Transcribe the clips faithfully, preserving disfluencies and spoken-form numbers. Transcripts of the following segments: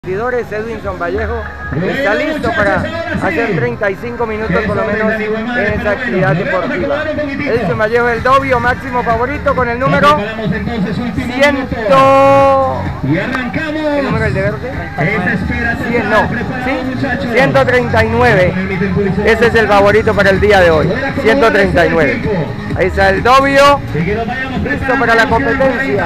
Edwinson Vallejo está listo para hacer treinta y cinco minutos por lo menos en esta actividad deportiva. Edwinson Vallejo, el doble máximo favorito con el número cien. ¿Qué número el de verde? cien, no, ¿sí? ciento treinta y nueve. Ese es el favorito para el día de hoy. ciento treinta y nueve. Ahí está el doble, listo para la competencia.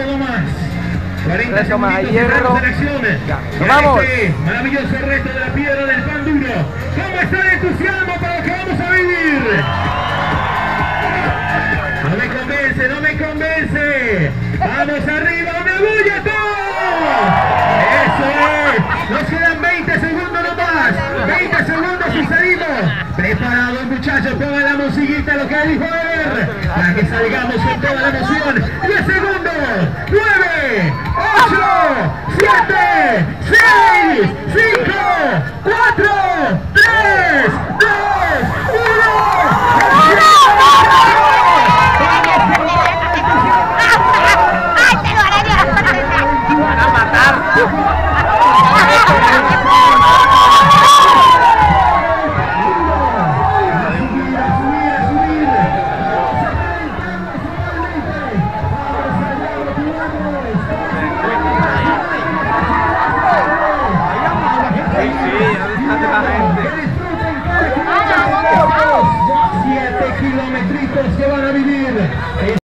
Reto más a hierro. Ya, nos vamos. Maravilloso reto de la piedra del pan duro. ¿Cómo está el entusiasmo para lo que vamos a vivir? No me convence, no me convence. Vamos arriba, una bulla todo. Eso es. Nos quedan veinte segundos nomás. veinte segundos y salimos. Preparados, muchachos, pongan la musiquita, lo que dijo Ever, para que salgamos con toda la emoción.